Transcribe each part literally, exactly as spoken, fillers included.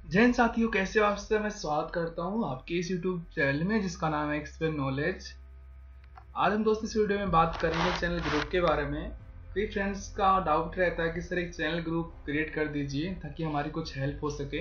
जय हिंद साथियों, कैसे हो आप? से मैं स्वागत करता हूं आपके इस यूट्यूब चैनल में जिसका नाम है एक्सप्लेन नॉलेज। आज हम दोस्तों इस वीडियो में बात करेंगे चैनल ग्रुप के बारे में। कई फ्रेंड्स का डाउट रहता है कि सर एक चैनल ग्रुप क्रिएट कर दीजिए ताकि हमारी कुछ हेल्प हो सके।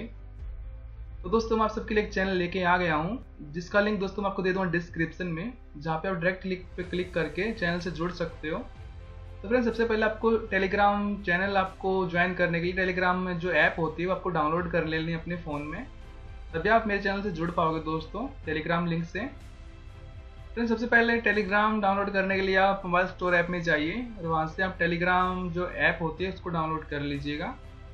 तो दोस्तों मैं आप सबके लिए एक चैनल लेके आ गया हूँ जिसका लिंक दोस्तों मैं आपको दे दूँगा डिस्क्रिप्शन में, जहाँ पे आप डायरेक्ट लिंक पे क्लिक करके चैनल से जुड़ सकते हो। तो फ्रेंड्स सबसे पहले आपको टेलीग्राम चैनल आपको ज्वाइन करने के लिए टेलीग्राम में जो ऐप होती है वो आपको डाउनलोड कर लेनी है अपने फ़ोन में, तभी आप मेरे चैनल से जुड़ पाओगे दोस्तों टेलीग्राम लिंक से। फ्रेंड्स सबसे पहले टेलीग्राम डाउनलोड करने के लिए आप मोबाइल स्टोर ऐप में जाइए और वहाँ से आप टेलीग्राम जो ऐप होती है उसको डाउनलोड कर लीजिएगा।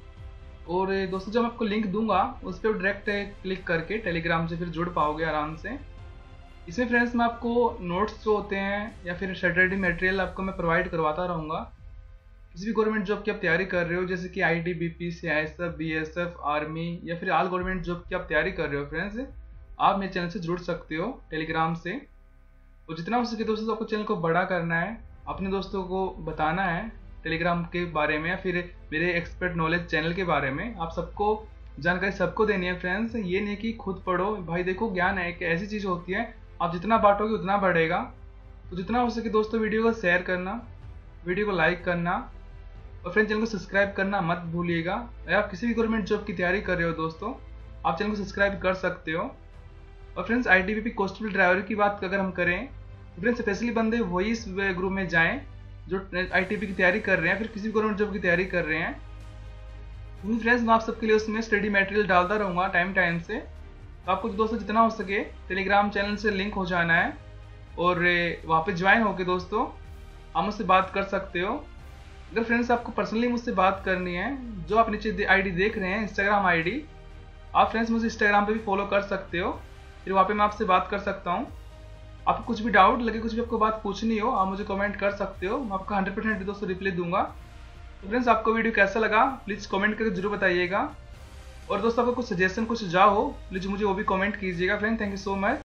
और दोस्तों जब मैं आपको लिंक दूंगा उस पर डायरेक्ट क्लिक करके टेलीग्राम से फिर जुड़ पाओगे आराम से। इसमें फ्रेंड्स मैं आपको नोट्स जो होते हैं या फिर स्टडी मटेरियल आपको मैं प्रोवाइड करवाता रहूँगा। किसी भी गवर्नमेंट जॉब की आप तैयारी कर रहे हो, जैसे कि I T B P C I S F B S F army या फिर ऑल गवर्नमेंट जॉब की आप तैयारी कर रहे हो फ्रेंड्स, आप मेरे चैनल से जुड़ सकते हो टेलीग्राम से। तो जितना हो सके दोस्तों आपको चैनल को बड़ा करना है, अपने दोस्तों को बताना है टेलीग्राम के बारे में या फिर मेरे एक्सपर्ट नॉलेज चैनल के बारे में। आप सबको जानकारी सबको देनी है फ्रेंड्स, ये नहीं कि खुद पढ़ो। भाई देखो, ज्ञान है एक ऐसी चीज़ होती है, आप जितना बांटोगे उतना बढ़ेगा। तो जितना हो सके दोस्तों वीडियो को शेयर करना, वीडियो को लाइक करना और फ्रेंड चैनल को सब्सक्राइब करना मत भूलिएगा। अगर आप किसी भी गवर्नमेंट जॉब की तैयारी कर रहे हो दोस्तों, आप चैनल को सब्सक्राइब कर सकते हो। और friends I T B P constable driver की बात अगर हम करें तो फ्रेंड्स स्पेशली बंदे वही इस ग्रुप में जाएं जो आई टी बी पी की तैयारी कर रहे हैं, फिर किसी भी गवर्नमेंट जॉब की तैयारी कर रहे हैं। क्योंकि फ्रेंड्स मैं आप सबके लिए उसमें स्टडी मटेरियल डालता रहूँगा टाइम टाइम से। तो आपको दोस्तों जितना हो सके टेलीग्राम चैनल से लिंक हो जाना है और वहाँ पे ज्वाइन होके दोस्तों आप मुझसे बात कर सकते हो। अगर फ्रेंड्स आपको पर्सनली मुझसे बात करनी है, जो आप नीचे आईडी देख रहे हैं इंस्टाग्राम आईडी, आप फ्रेंड्स मुझे इंस्टाग्राम पे भी फॉलो कर सकते हो, फिर वहाँ पे मैं आपसे बात कर सकता हूँ। आपको कुछ भी डाउट लगे, कुछ भी आपको बात पूछनी हो, आप मुझे कमेंट कर सकते हो, मैं आपका हंड्रेड परसेंट दोस्तों रिप्लाई दूंगा। तो फ्रेंड्स आपको वीडियो कैसा लगा प्लीज़ कमेंट करके जरूर बताइएगा। और दोस्तों आपको कुछ सजेशन कुछ सुझाव हो प्लीज़ मुझे वो भी कमेंट कीजिएगा। Friend thank you so much.